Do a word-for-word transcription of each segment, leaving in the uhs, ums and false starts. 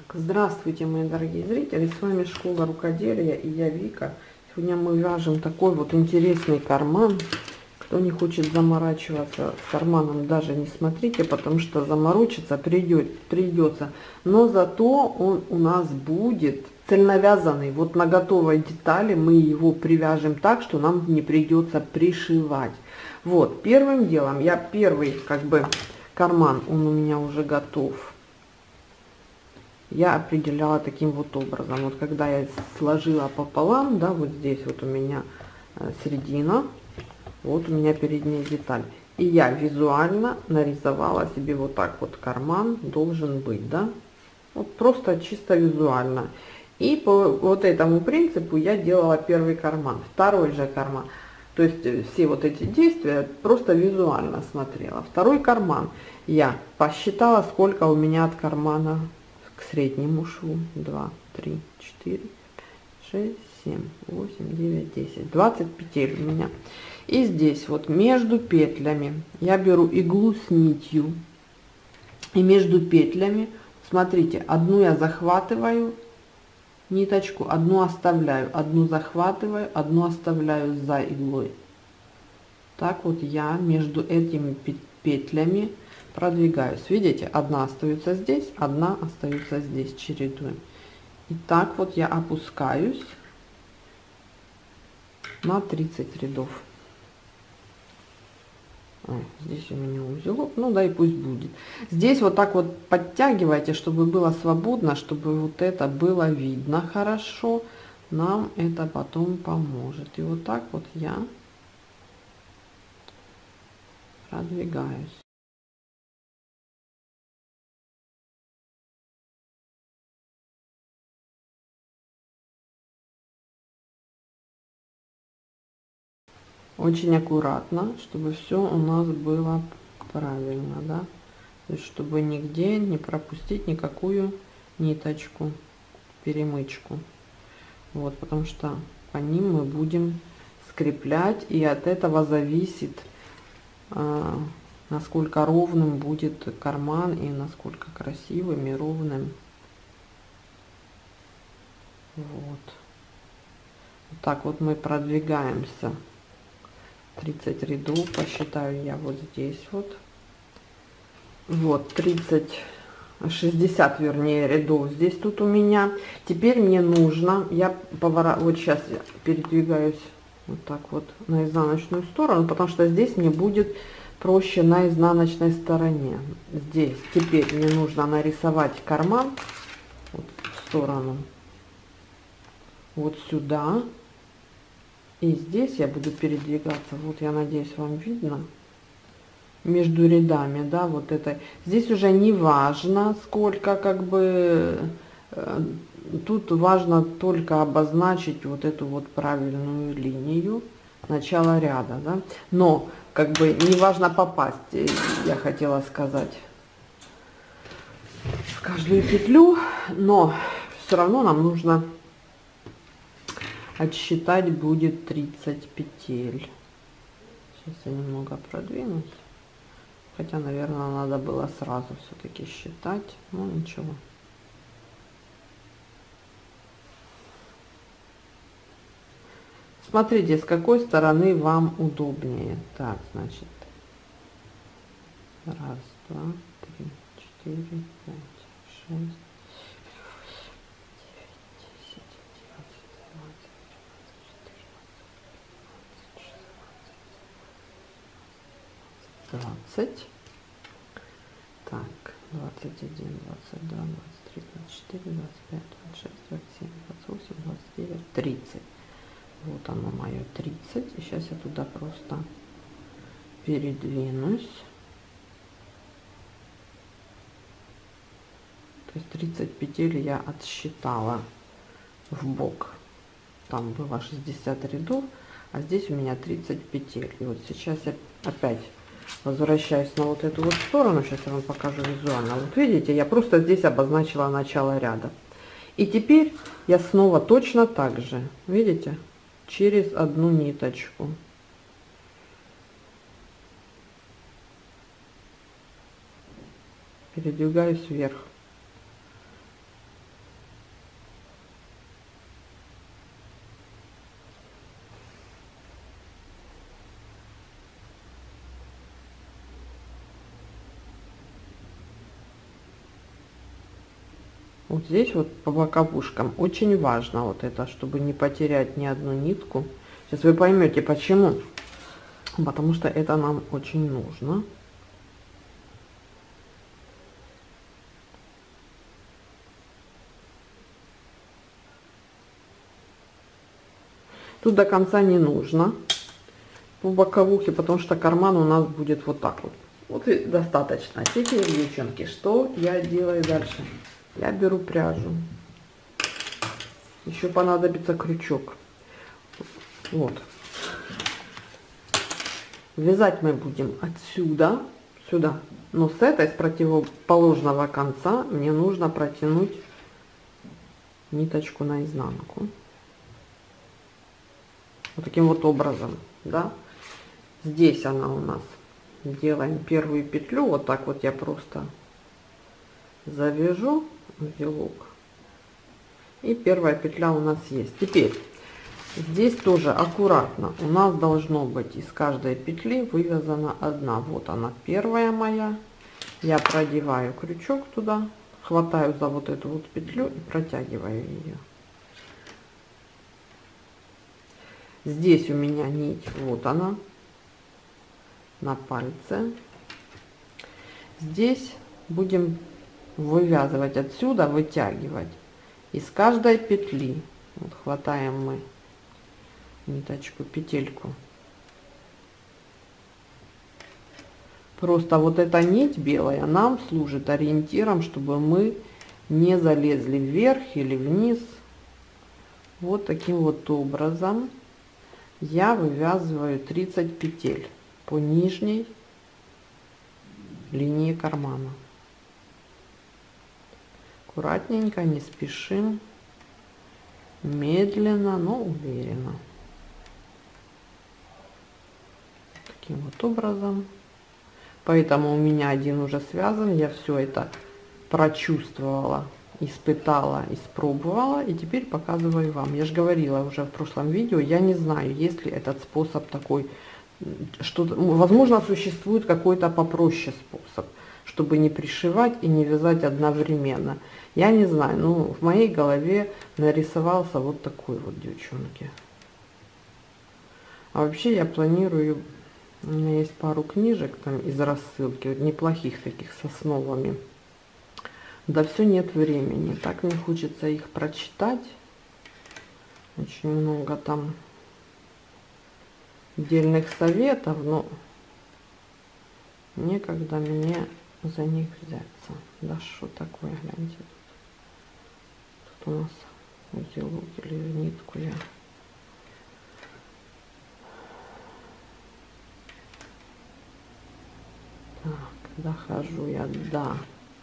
Здравствуйте, мои дорогие зрители, с вами Школа Рукоделия и я Вика. Сегодня мы вяжем такой вот интересный карман. Кто не хочет заморачиваться с карманом, даже не смотрите, потому что заморочиться придет, придется. Но зато он у нас будет цельновязанный. Вот на готовой детали мы его привяжем так, что нам не придется пришивать. Вот, первым делом, я первый как бы карман, он у меня уже готов. Я определяла таким вот образом. Вот когда я сложила пополам, да, вот здесь вот у меня середина, вот у меня передняя деталь. И я визуально нарисовала себе вот так вот карман должен быть, да. Вот просто чисто визуально. И по вот этому принципу я делала первый карман. Второй же карман. То есть все вот эти действия просто визуально смотрела. Второй карман я посчитала, сколько у меня от кармана к среднему шву. два, три, четыре, шесть, семь, восемь, девять, десять. двадцать петель у меня. И здесь вот между петлями я беру иглу с нитью. И между петлями, смотрите, одну я захватываю ниточку, одну оставляю, одну захватываю, одну оставляю за иглой. Так вот я между этими петлями продвигаюсь. Видите, одна остается здесь, одна остается здесь, чередуем. И так вот я опускаюсь на тридцать рядов. Ой, здесь у меня узелок, ну да и пусть будет. Здесь вот так вот подтягивайте, чтобы было свободно, чтобы вот это было видно хорошо. Нам это потом поможет. И вот так вот я продвигаюсь. Очень аккуратно, чтобы все у нас было правильно, да. То есть чтобы нигде не пропустить никакую ниточку, перемычку. Вот, потому что по ним мы будем скреплять, и от этого зависит, а, насколько ровным будет карман и насколько красивым и ровным. Вот. Вот так вот мы продвигаемся. тридцать рядов посчитаю я вот здесь вот. Вот тридцать, шестьдесят вернее рядов здесь тут у меня. Теперь мне нужно, я поворот, вот сейчас я передвигаюсь вот так вот на изнаночную сторону, потому что здесь мне будет проще на изнаночной стороне. Здесь теперь мне нужно нарисовать карман вот в сторону, вот сюда. И здесь я буду передвигаться, вот я надеюсь, вам видно, между рядами, да, вот это. Здесь уже не важно, сколько, как бы, э, тут важно только обозначить вот эту вот правильную линию начала ряда, да. Но, как бы, не важно попасть, я хотела сказать, в каждую петлю, но все равно нам нужно отсчитать будет тридцать петель. Сейчас я немного продвинусь. Хотя, наверное, надо было сразу все-таки считать. Ну, ничего. Смотрите, с какой стороны вам удобнее. Так, значит. Раз, два, три, четыре, пять, шесть. двадцать, так, двадцать один, двадцать два, двадцать три, двадцать четыре, двадцать пять, двадцать шесть, двадцать семь, двадцать восемь, двадцать девять, тридцать. Вот оно мое тридцать. И сейчас я туда просто передвинусь. То есть тридцать петель я отсчитала в бок. Там было шестьдесят рядов, а здесь у меня тридцать петель. И вот сейчас я опять возвращаюсь на вот эту вот сторону. Сейчас я вам покажу визуально. Вот видите, я просто здесь обозначила начало ряда. И теперь я снова точно так же, видите, через одну ниточку. Передвигаюсь вверх. вот здесь вот по боковушкам очень важно вот это, чтобы не потерять ни одну нитку. Сейчас вы поймете почему. Потому что это нам очень нужно. Тут до конца не нужно по боковухе, потому что карман у нас будет вот так вот. Вот и достаточно. Теперь, девчонки, что я делаю дальше? Я беру пряжу. Еще понадобится крючок. Вот. Вязать мы будем отсюда, сюда. Но с этой, с противоположного конца, мне нужно протянуть ниточку наизнанку. Вот таким вот образом, да. Здесь она у нас. Делаем первую петлю. Вот так вот я просто завяжу узелок. И первая петля у нас есть. Теперь здесь тоже аккуратно. У нас должно быть из каждой петли вывязана одна. Вот она, первая моя. Я продеваю крючок туда, хватаю за вот эту вот петлю и протягиваю ее. Здесь у меня нить, вот она, на пальце. Здесь будем вывязывать отсюда, вытягивать из каждой петли. Вот хватаем мы ниточку, петельку. Просто вот эта нить белая нам служит ориентиром, чтобы мы не залезли вверх или вниз. Вот таким вот образом я вывязываю тридцать петель по нижней линии кармана. Аккуратненько, не спешим, медленно, но уверенно. Таким вот образом. Поэтому у меня один уже связан. Я все это прочувствовала, испытала, испробовала. И теперь показываю вам. Я же говорила уже в прошлом видео, я не знаю, есть ли этот способ такой. Что, возможно, существует какой-то попроще способ, чтобы не пришивать и не вязать одновременно. Я не знаю, но в моей голове нарисовался вот такой вот, девчонки. А вообще я планирую, у меня есть пару книжек там из рассылки, неплохих таких с основами. Да все нет времени, так мне хочется их прочитать. Очень много там отдельных советов, но некогда мне за них взяться. Да что такое, гляньте. Тут у нас узелок или нитку я. Так, дохожу я до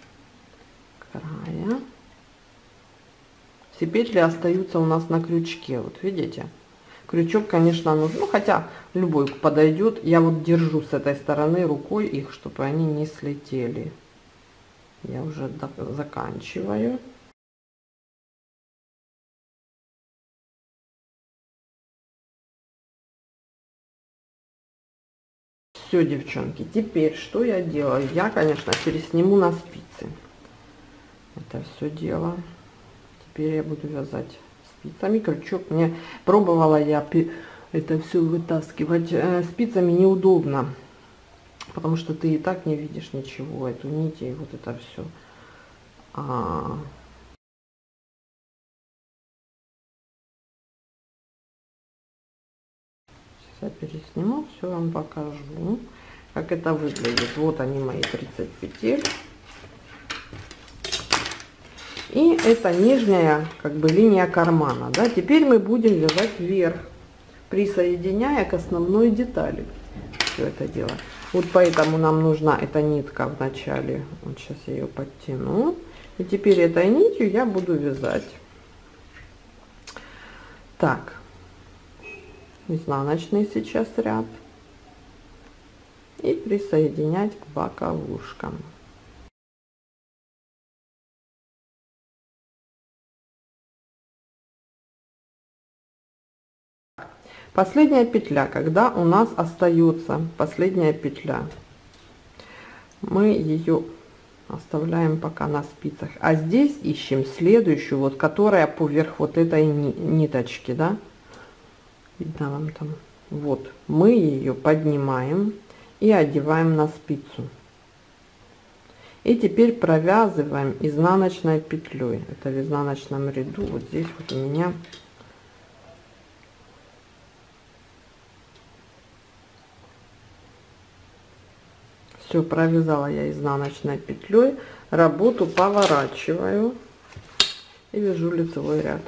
края. Все петли остаются у нас на крючке, вот видите. Крючок, конечно, нужен, ну хотя любой подойдет. Я вот держу с этой стороны рукой их, чтобы они не слетели. Я уже заканчиваю. Все, девчонки, теперь что я делаю? Я, конечно, пересниму на спицы это все дело. Теперь я буду вязать спицами. Крючок мне пробовала я это все вытаскивать спицами, неудобно, потому что ты и так не видишь ничего, эту нить и вот это все. А... Сейчас я пересниму, все вам покажу, как это выглядит. Вот они, мои тридцать петель. И это нижняя как бы линия кармана, да. Теперь мы будем вязать вверх, присоединяя к основной детали все это дело. Вот поэтому нам нужна эта нитка в начале. Вот сейчас я ее подтяну. И теперь этой нитью я буду вязать. Так, изнаночный сейчас ряд. И присоединять к боковушкам. Последняя петля, когда у нас остается последняя петля, мы ее Оставляем пока на спицах. А здесь ищем следующую, вот которая поверх вот этой ни ниточки, да. Видно вам там. Вот мы ее поднимаем и одеваем на спицу. И теперь провязываем изнаночной петлей. Это в изнаночном ряду. Вот здесь вот у меня все провязала я изнаночной петлей. Работу поворачиваю и вяжу лицевой ряд.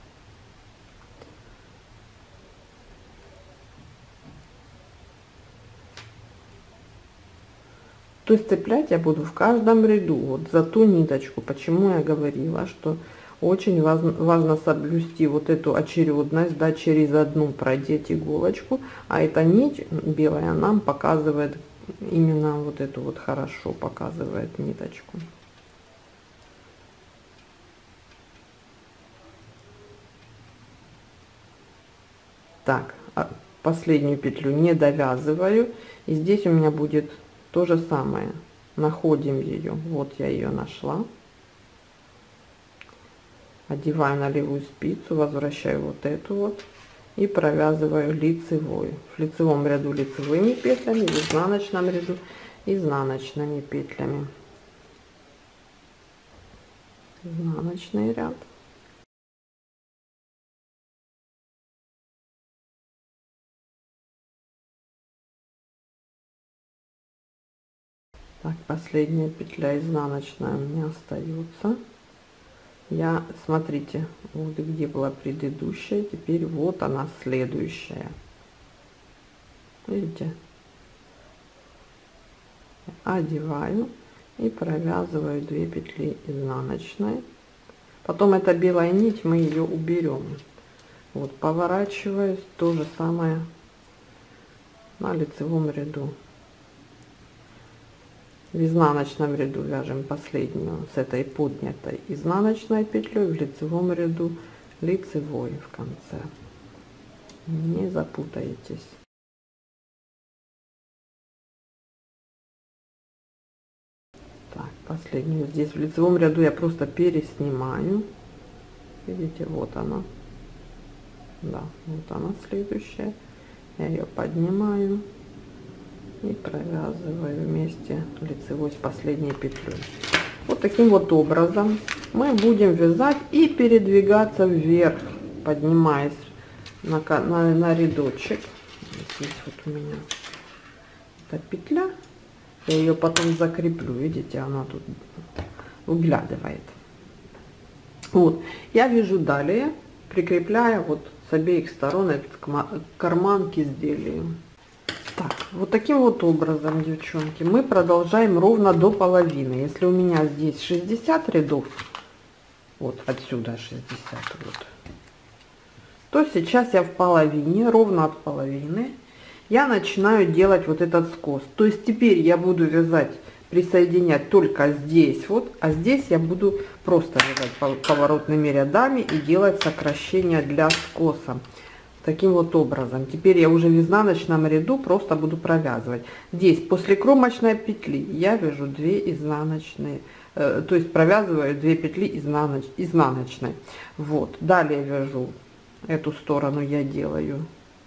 То есть цеплять я буду в каждом ряду, вот за ту ниточку. Почему я говорила, что очень важно, важно соблюсти вот эту очередность, да, через одну продеть иголочку, а эта нить белая нам показывает именно вот эту вот, хорошо показывает ниточку. Так, последнюю петлю не довязываю, и здесь у меня будет то же самое. Находим ее, вот я ее нашла, одеваю на левую спицу, возвращаю вот эту вот и провязываю лицевой. В лицевом ряду лицевыми петлями, в изнаночном ряду изнаночными петлями. Изнаночный ряд. Так, последняя петля изнаночная у меня остается. Я, смотрите, вот где была предыдущая, теперь вот она следующая. Видите? Одеваю и провязываю две петли изнаночной. Потом эта белая нить, мы ее уберем. Вот поворачиваюсь, то же самое на лицевом ряду. В изнаночном ряду вяжем последнюю с этой поднятой изнаночной петлей, в лицевом ряду лицевой в конце. Не запутаетесь. Так, последнюю здесь в лицевом ряду я просто переснимаю. Видите, вот она. Да, вот она следующая. Я ее поднимаю и провязываю вместе лицевой с последней петлей. Вот таким вот образом мы будем вязать и передвигаться вверх, поднимаясь на, на, на рядочек. Здесь вот у меня эта петля, я ее потом закреплю, видите, она тут выглядывает. Вот, я вяжу далее, прикрепляя вот с обеих сторон этот карман к изделию. Так, вот таким вот образом, девчонки, мы продолжаем ровно до половины. Если у меня здесь шестьдесят рядов, вот отсюда шестьдесят, вот, то сейчас я в половине, ровно от половины, я начинаю делать вот этот скос. То есть теперь я буду вязать, присоединять только здесь вот, а здесь я буду просто вязать поворотными рядами и делать сокращение для скоса. Таким вот образом. Теперь я уже в изнаночном ряду просто буду провязывать. Здесь после кромочной петли я вяжу две изнаночные, э, то есть провязываю две петли изнаноч, изнаночной. Вот. Далее вяжу эту сторону, я делаю,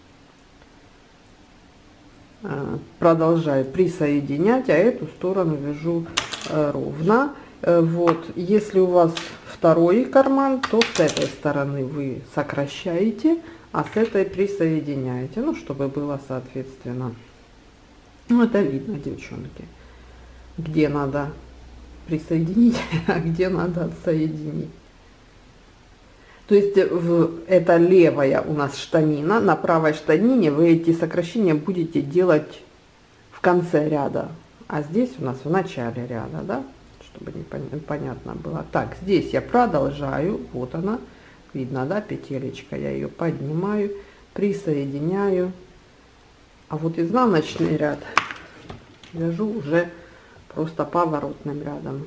э, продолжаю присоединять, а эту сторону вяжу э, ровно. Э, вот. Если у вас второй карман, то с этой стороны вы сокращаете, а с этой присоединяете, ну, чтобы было соответственно. Ну, это видно, девчонки, где надо присоединить, а где надо отсоединить. То есть в, это левая у нас штанина, на правой штанине вы эти сокращения будете делать в конце ряда, а здесь у нас в начале ряда, да, чтобы непонятно было. Так, здесь я продолжаю, вот она. Видно, да, петелечка, я ее поднимаю, присоединяю, а вот изнаночный ряд вяжу уже просто поворотным рядом,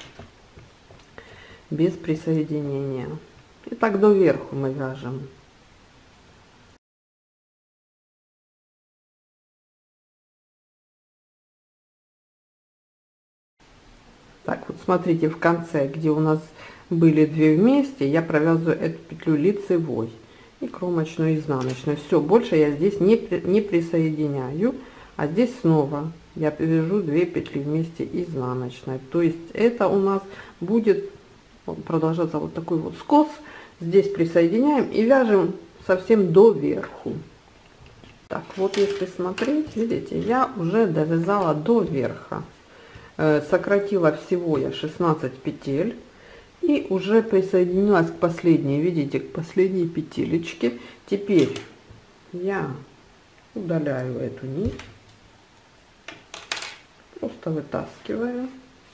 без присоединения. И так до верху мы вяжем. Так, смотрите, в конце, где у нас были две вместе, я провязываю эту петлю лицевой и кромочную изнаночную. Все, больше я здесь не, не присоединяю, а здесь снова я вяжу две петли вместе изнаночной. То есть это у нас будет продолжаться вот такой вот скос. Здесь присоединяем и вяжем совсем до верху. Так, вот если смотреть, видите, я уже довязала до верха. Э, сократила всего я шестнадцать петель. И уже присоединилась к последней, видите, к последней петелечке. Теперь я удаляю эту нить. Просто вытаскиваю.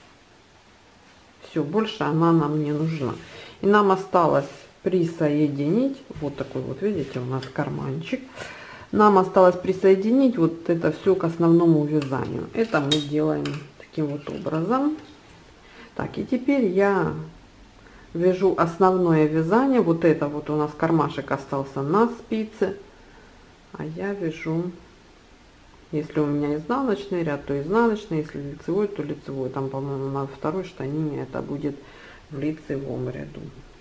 Все, больше она нам не нужна. И нам осталось присоединить, вот такой вот, видите, у нас карманчик. Нам осталось присоединить вот это все к основному вязанию. Это мы делаем таким вот образом. Так, и теперь я вяжу основное вязание. Вот это вот у нас кармашек остался на спице, а я вяжу, если у меня изнаночный ряд, то изнаночный, если лицевой, то лицевой. Там, по-моему, на второй штанине это будет в лицевом ряду.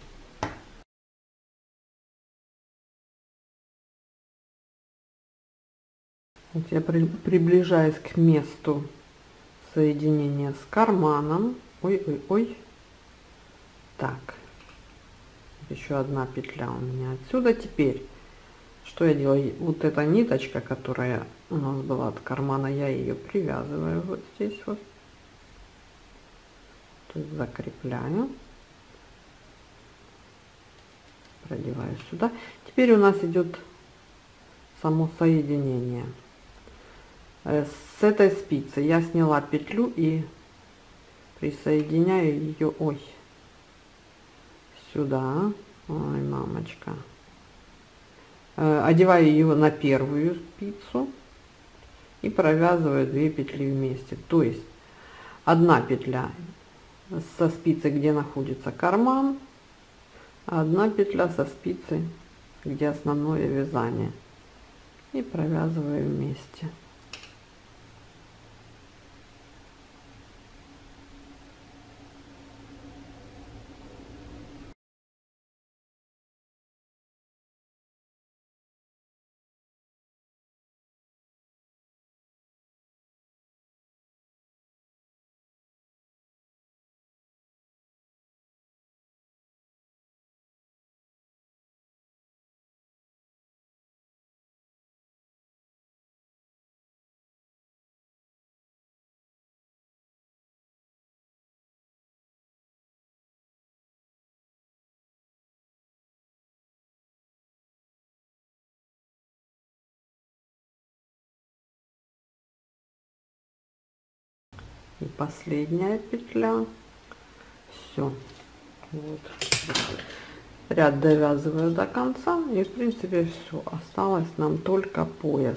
Вот я при, приближаюсь к месту соединения с карманом. Ой, ой, ой. Так, еще одна петля у меня отсюда. Теперь что я делаю? Вот эта ниточка, которая у нас была от кармана, я ее привязываю вот здесь вот, то есть закрепляю, продеваю сюда. Теперь у нас идет само соединение. С этой спицы я сняла петлю и присоединяю ее, ой, сюда, ой, мамочка, одеваю ее на первую спицу и провязываю две петли вместе. То есть одна петля со спицы, где находится карман, а одна петля со спицы, где основное вязание, и провязываю вместе. И последняя петля. Все, вот ряд довязываю до конца, и в принципе все, осталось нам только пояс.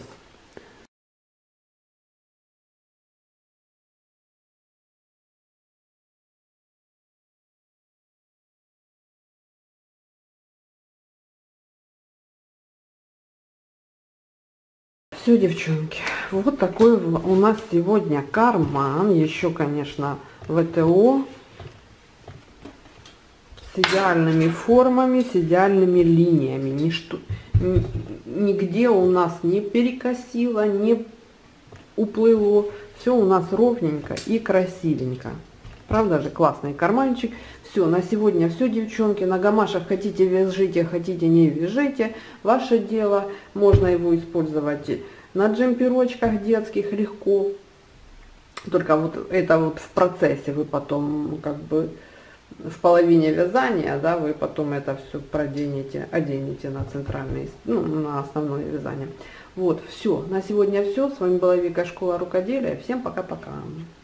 Все, девчонки, вот такой у нас сегодня карман. Еще, конечно, ВТО с идеальными формами, с идеальными линиями. Ничто, нигде у нас не перекосило, не уплыло. Все у нас ровненько и красивенько. Правда же, классный карманчик. Все, на сегодня все, девчонки. На гамашах хотите вяжите, хотите не вяжите. Ваше дело. Можно его использовать на джемперочках детских легко. Только вот это вот в процессе вы потом как бы в половине вязания, да, вы потом это все проденете, оденете на центральный, ну, на основное вязание. Вот, все. На сегодня все. С вами была Вика, школа рукоделия. Всем пока-пока.